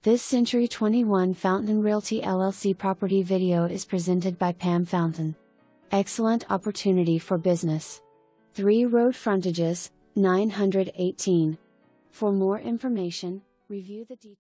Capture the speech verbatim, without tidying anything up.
This Century twenty-one Fountain Realty L L C property video is presented by Pam Fountain. Excellent opportunity for business. Three road frontages, nine hundred eighteen. For more information, review the details.